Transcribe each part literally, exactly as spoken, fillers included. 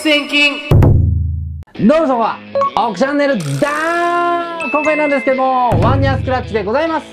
線金。 どうもそはオクチャンネルだー。今回なんですけども、ワンニャンスクラッチでございます。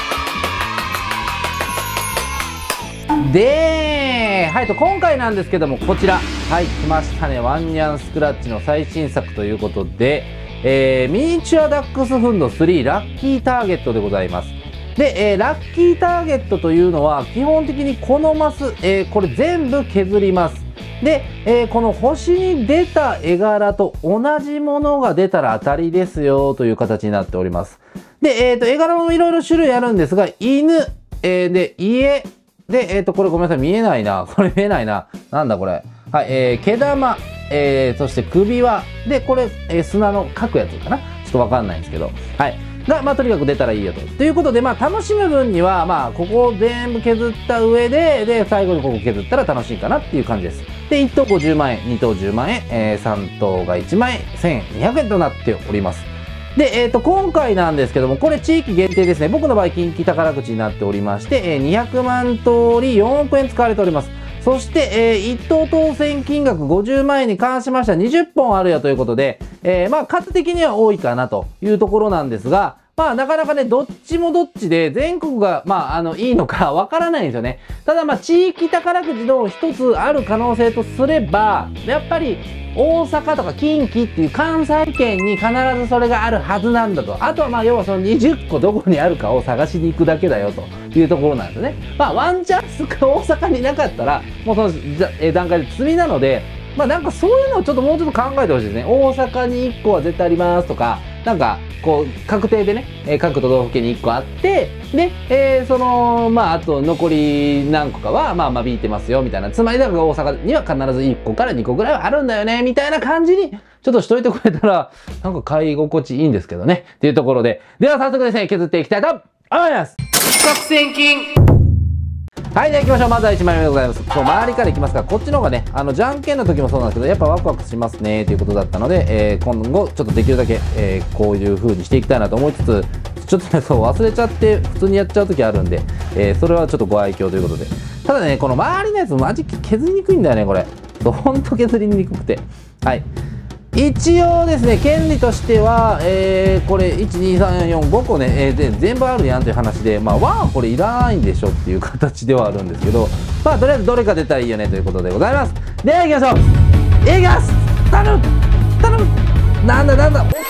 ではいと今回なんですけども、こちらはい来ましたね。ワンニャンスクラッチの最新作ということで、えー、ミニチュアダックスフンドスリーラッキーターゲットでございます。で、えー、ラッキーターゲットというのは基本的にこのマス、えー、これ全部削ります。で、えー、この星に出た絵柄と同じものが出たら当たりですよという形になっております。で、えっと、絵柄もいろいろ種類あるんですが、犬、えー、で、家、で、えっと、これごめんなさい、見えないな。これ見えないな。なんだこれ。はい、えー、毛玉、えー、そして首輪、で、これ、えー、砂の描くやつかな。ちょっとわかんないんですけど。はい。が、まあ、とにかく出たらいいよと。ということで、まあ、楽しむ分には、まあ、ここを全部削った上で、で、最後にここ削ったら楽しいかなっていう感じです。で、いっ等ごじゅうまんえん、に等じゅうまんえん、えー、さん等がいちまんえん、せんにひゃくえんとなっております。で、えっと、今回なんですけども、これ地域限定ですね。僕の場合、近畿宝くじになっておりまして、えー、にひゃくまん通りよんおくえん使われております。そして、えー、いっ等当選金額ごじゅうまんえんに関しましてはにじゅっぽんあるよということで、えー、まあ、数的には多いかなというところなんですが、まあ、なかなかね、どっちもどっちで、全国が、まあ、あの、いいのかわからないんですよね。ただ、まあ、地域宝くじの一つある可能性とすれば、やっぱり、大阪とか近畿っていう関西圏に必ずそれがあるはずなんだと。あとは、まあ、要はそのにじゅっこどこにあるかを探しに行くだけだよというところなんですね。まあ、ワンチャンスが大阪になかったら、もうその段階で積みなので、まあ、なんかそういうのをちょっともうちょっと考えてほしいですね。大阪にいっこは絶対ありますとか、なんか、こう、確定でね、えー、各都道府県にいっこあって、で、えー、その、まあ、あと残り何個かは、まあ、間引いてますよ、みたいな。つまり、だから大阪には必ずいっこからにこぐらいはあるんだよね、みたいな感じに、ちょっとしといてくれたら、なんか買い心地いいんですけどね。っていうところで。では、早速ですね、削っていきたいと思います。 一攫千金。 はい、では行きましょう。まずはいちまいめでございます。そう、周りからいきますから、こっちの方がね、あの、じゃんけんの時もそうなんですけど、やっぱワクワクしますね、ということだったので、えー、今後、ちょっとできるだけ、えー、こういう風にしていきたいなと思いつつ、ちょっとね、そう、忘れちゃって、普通にやっちゃう時あるんで、えー、それはちょっとご愛嬌ということで。ただね、この周りのやつ、マジ削りにくいんだよね、これ。そう、ほんと削りにくくて。はい。一応ですね、権利としては、えー、これ、いち、に、さん、よん、ごこね、えー、で全部あるやんという話で、まあ、ワンはこれいらないんでしょっていう形ではあるんですけど、まあ、とりあえずどれか出たらいいよねということでございます。では、行きましょう。いきます頼む頼むなんだなんだおさん、全部あります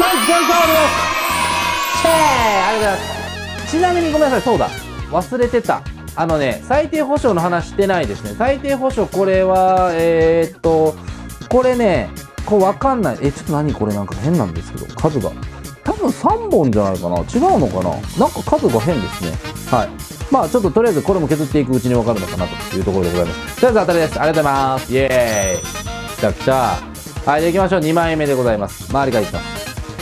シェーありがとうございます。ちなみにごめんなさい、そうだ。忘れてた。あのね、最低保証の話してないですね。最低保証、これは、えー、っと、これね、これわかんない。え、ちょっと何これなんか変なんですけど、数が。多分さんぼんじゃないかな。違うのかななんか数が変ですね。はい。まあちょっととりあえずこれも削っていくうちにわかるのかなというところでございます。とりあえず当たりです。ありがとうございます。イエーイ。来た来た。はい、で行きましょう。にまんえんめでございます。周りからいきます。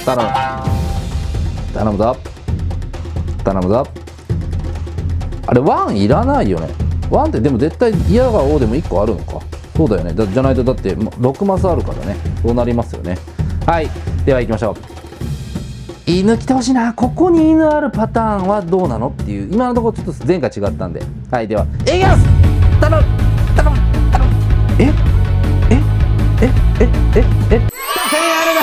頼む。頼むぞ。頼むぞ。あれ、ワンいらないよね。ワンってでも絶対嫌が王でもいっこあるのか。そうだよね。だじゃないとだってろくマスあるからね。そうなりますよね。はい。では行きましょう。犬来てほしいな。ここに犬あるパターンはどうなのっていう。今のところちょっと前回違ったんで。はい。では、いきます頼む頼む頼むえええええええせんえんあ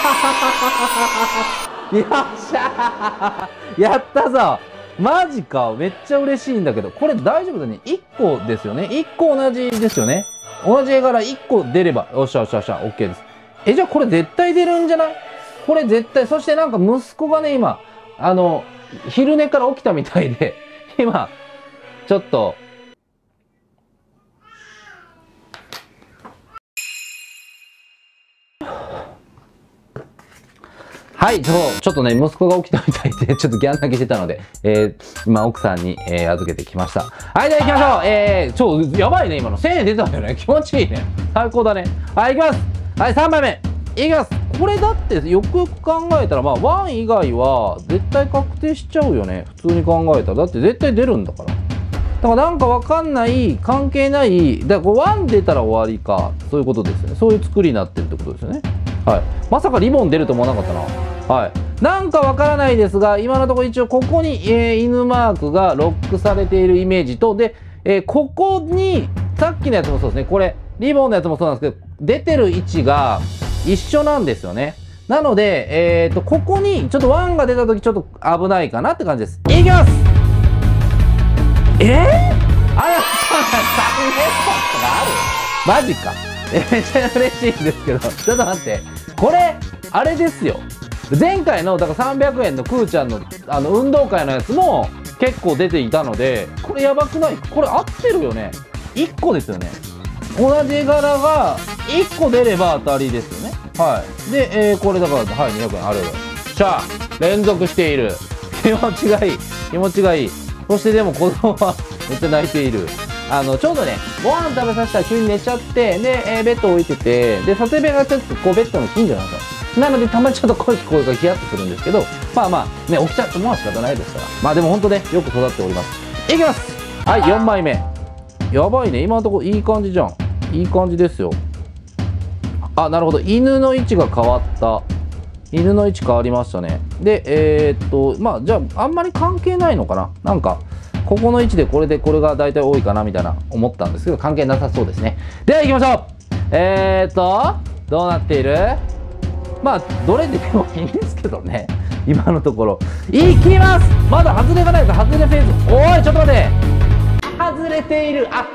るなよっしゃーやったぞマジか。めっちゃ嬉しいんだけど。これ大丈夫だね。いっこですよね。いっこ同じですよね。同じ絵柄いっこ出れば、よっしゃよっしゃよっしゃ、OK です。え、じゃあこれ絶対出るんじゃないこれ絶対。そしてなんか息子がね、今、あの、昼寝から起きたみたいで、今、ちょっと、はい、そう、ちょっとね、息子が起きたみたいで、ちょっとギャン泣きしてたので、えー、今、奥さんに、えー、預けてきました。はい、じゃあ行きましょう。えー、超、やばいね、今の。せんえん出たんだよね。気持ちいいね。最高だね。はい、行きます。はい、さんまいめ。いきます。これだって、よくよく考えたら、まあ、ワン以外は、絶対確定しちゃうよね。普通に考えたら。だって絶対出るんだから。だからなんかわかんない、関係ない、だからこれワン出たら終わりか。そういうことですよね。そういう作りになってるってことですよね。はい。まさかリボン出ると思わなかったな。はい。なんかわからないですが、今のところ一応ここに、えー、犬マークがロックされているイメージと、で、えー、ここに、さっきのやつもそうですね。これ、リボンのやつもそうなんですけど、 出てる位置が一緒なんですよね。なので、えっと、ここにちょっとワンが出た時ちょっと危ないかなって感じです。いきます。えー、あやさん、サブネットがある？マジか。えめっちゃ嬉しいんですけど、ちょっと待って。これ、あれですよ。前回の、だからさんびゃくえんのくーちゃんの、あの、運動会のやつも結構出ていたので、これやばくない？これ合ってるよね。いっこですよね。同じ絵柄がいっこ出れば当たりですよね。はい。で、えー、これだから、はい、にひゃくえんあるよ。しゃあ、連続している。気持ちがいい。気持ちがいい。そしてでも子供はめっちゃ泣いている。あの、ちょうどね、ご飯食べさせたら急に寝ちゃって、で、えー、ベッド置いてて、で、撮影部屋がちょっとこうベッドの近所なんですよ。なので、たまにちょっと声聞こえがヒヤッとするんですけど、まあまあ、ね、起きちゃってもは仕方ないですから。まあでも本当ね、よく育っております。いきます。はい、よんまいめ。やばいね。今のところいい感じじゃん。いい感じですよ。あ、なるほど。犬の位置が変わった。犬の位置変わりましたね。で、えー、っと、まあ、じゃあ、あんまり関係ないのかな。なんか、ここの位置でこれでこれが大体多いかなみたいな思ったんですけど、関係なさそうですね。では行きましょう。えー、っと、どうなっている？まあ、どれでもいいんですけどね。今のところ。いきます！まだ外れがないか、外れフェーズ。おい、ちょっと待って。外れている。あ、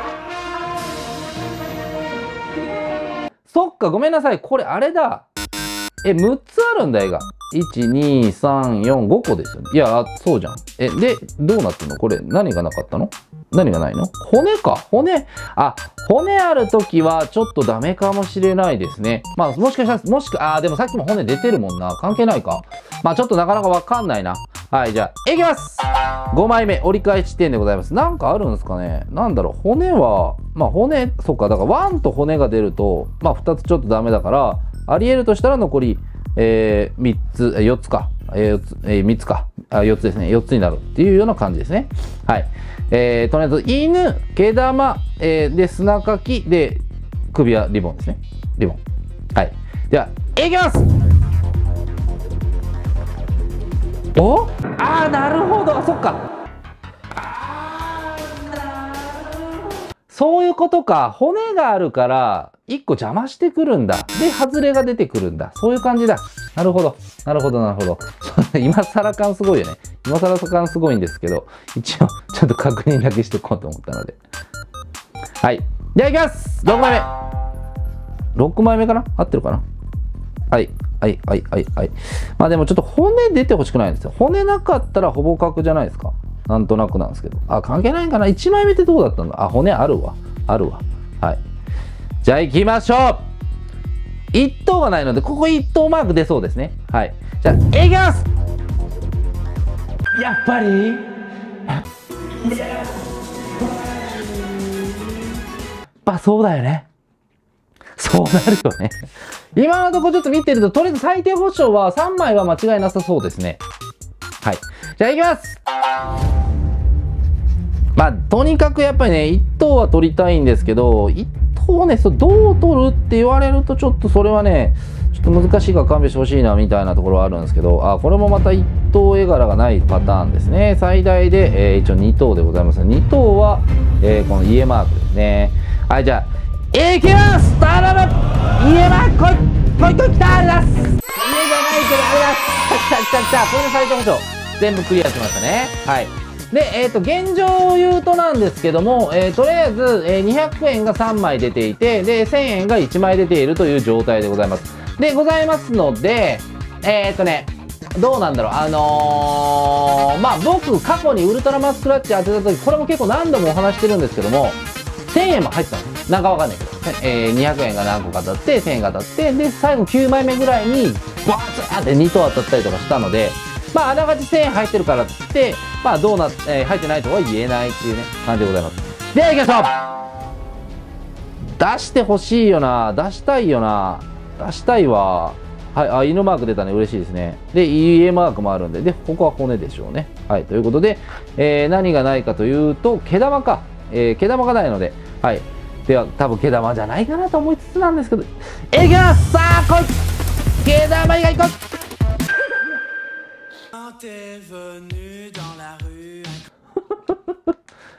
そっか、ごめんなさい。これあれだ。え、むっつあるんだ、絵が。いち、に、さん、よん、ごこですよね。いや、そうじゃん。え、で、どうなってんの？これ、何がなかったの？何がないの？骨か。骨。あ、骨あるときはちょっとダメかもしれないですね。まあ、もしかしたら、もしか、あー、でもさっきも骨出てるもんな。関係ないか。まあ、ちょっとなかなかわかんないな。はい、じゃあ、いきます！ ご 枚目、折り返し地点でございます。なんかあるんですかね？なんだろう、骨は、まあ、骨、そっか、だからワンと骨が出ると、まあ、ふたつちょっとダメだから、あり得るとしたら残り、えー、みっつ、よっつか。えー、よっつ、えー、みっつか。あ、よっつですね。よっつになるっていうような感じですね。はい。えー、とりあえず、犬、毛玉、えー、で、砂かき、で、首はリボンですね。リボン。はい。では、いきます！お？あー、なるほど。そっか。そういうことか。骨があるから、いっこ邪魔してくるんだ。で、外れが出てくるんだ。そういう感じだ。なるほど。なるほど、なるほど。今更感すごいよね。今更感すごいんですけど、一応、ちょっと確認だけしておこうと思ったので。はい。じゃあ、いきます！ ろく 枚目。ろくまいめかな？合ってるかな？はい。はい、はい、はい、はい。まあでもちょっと骨出てほしくないんですよ。骨なかったらほぼ角じゃないですか。なんとなくなんですけど。あ、関係ないんかな？ いち 枚目ってどうだったんだ？あ、骨あるわ。あるわ。はい。じゃあ行きましょう！いっ等がないので、ここいっ等マーク出そうですね。はい。じゃあ、行きます！やっぱりやっぱそうだよね。そうなるよね。今のところちょっと見てると、とりあえず最低保証はさんまいは間違いなさそうですね。はい。じゃあ行きます！まあ、とにかくやっぱりね、いっ等は取りたいんですけど、いっ等をね、そどう取るって言われると、ちょっとそれはね、ちょっと難しいから勘弁してほしいな、みたいなところはあるんですけど、あ、これもまたいっ等絵柄がないパターンですね。最大で、えー、一応に等でございます。に等は、えー、この家マークですね。はい、じゃあ、いきます！頼む！家マーク、来い！来い来い来た！あれだす！家じゃないけど、あれだす！来た来た来た来た！これで最低保証。全部クリアしましたね。はい。で、えっと、現状を言うとなんですけども、えー、とりあえず、えー、にひゃくえんがさんまい出ていて、で、せんえんがいちまい出ているという状態でございます。で、ございますので、えっとね、どうなんだろう、あのー、まあ、僕、過去にウルトラマスクラッチ当てた時、これも結構何度もお話してるんですけども、せんえんも入ってたんです。なんかわかんないけど、えー、にひゃくえんが何個か当たって、せんえんが当たって、で、最後きゅうまいめぐらいに、バーツーってに等当たったりとかしたので、まあ、あながちせんえん入ってるからって、まあ、どうなっ、えー、入ってないとは言えないっていうね、感じでございます。では、行きましょう！出してほしいよな。出したいよな。出したいわ。はい、あ、犬マーク出たね。嬉しいですね。で、家マークもあるんで、で、ここは骨でしょうね。はい、ということで、えー、何がないかというと、毛玉か。えー、毛玉がないので、はい。では、多分毛玉じゃないかなと思いつつなんですけど、いきます！さあ、来い！毛玉以外来い！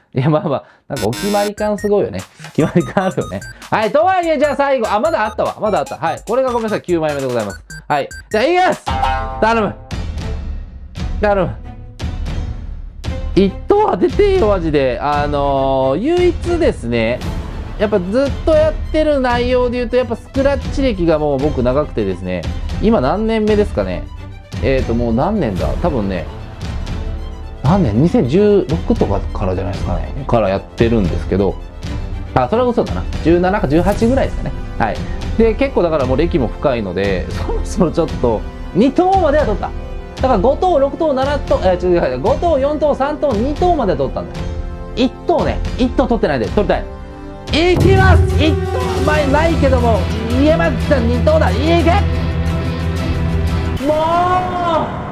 いや、まあまあ、なんかお決まり感すごいよね。決まり感あるよね。はい、とはいえ、じゃあ最後、あ、まだあったわ。まだあった。はい。これがごめんなさい、きゅうまいめでございます。はい。じゃあ、いきます。頼む。頼む。一等当ててよ、マジで。あのー、唯一ですね、やっぱずっとやってる内容で言うと、やっぱスクラッチ歴がもう僕長くてですね、今何年目ですかね。えっと、もう何年だ多分ね、何年 ?にせんじゅうろく とかからじゃないですかね。からやってるんですけど、あ、それは嘘だな。じゅうななかじゅうはちぐらいですかね。はい。で、結構だからもう歴も深いので、そろそろちょっと、に等までは取った。だからご等、ろく等、なな等、えー、違う、ご等、よん等、さん等、に等までは取ったんだよ。いち等ね、いち等取ってないんで、取りたい。いきます !いち 等前ないけども、言えました、に等だ。いけもう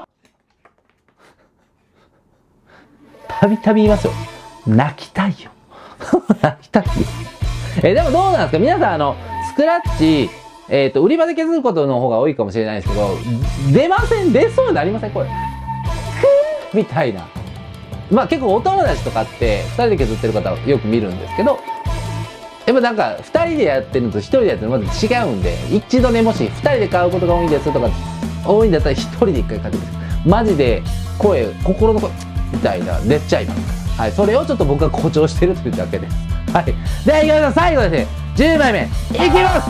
たびたび言いますよ。泣きたいよ。泣きたいよ。え、でもどうなんですか皆さん、あの、スクラッチ、えっと、売り場で削ることの方が多いかもしれないですけど、出ません出そうになりませんこれ。ふーみたいな。まあ結構お友達とかってふたりで削ってる方よく見るんですけど、やっぱなんかふたりでやってるのとひとりでやってるのまた違うんで、一度ね、もしふたりで買うことが多いんですとか、多いんだったらひとりで一回買ってください。マジで声、心の声、みたいな、出ちゃいます。はい、それをちょっと僕が誇張してるというだけです。はい。では、いきましょう。最後ですね、じゅうまいめ、いきます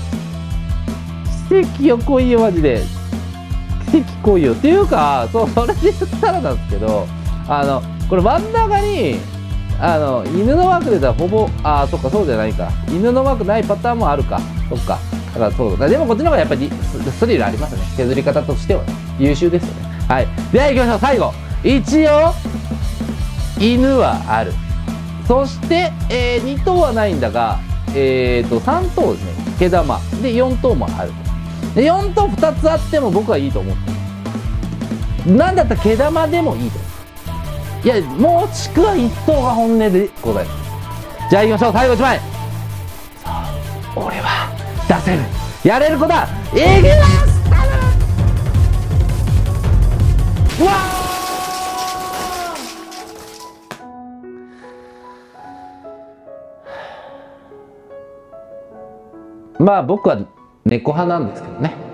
奇跡よ、来いよ、マジで。奇跡来いよ。っていうか、そう、それで言ったらなんですけど、あの、これ真ん中に、あの、犬のマーク出たらほぼ、ああ、そっか、そうじゃないか。犬のマークないパターンもあるか。そっか。だからそうだ。でもこっちの方がやっぱりスリルありますね。削り方としてはね。優秀ですよね。はい。では行きましょう。最後。一応、犬はある。そして、えー、に等はないんだが、えーと、さん等ですね。毛玉。で、よん等もある。で、よん等ふたつあっても僕はいいと思ってる。なんだったら毛玉でもいいと思う。いや、もしくはいち等が本音でございます。じゃあ行きましょう。最後いちまい。さあ、俺は出せる。やれる子だ。いきますうわーまあ僕は猫派なんですけどね。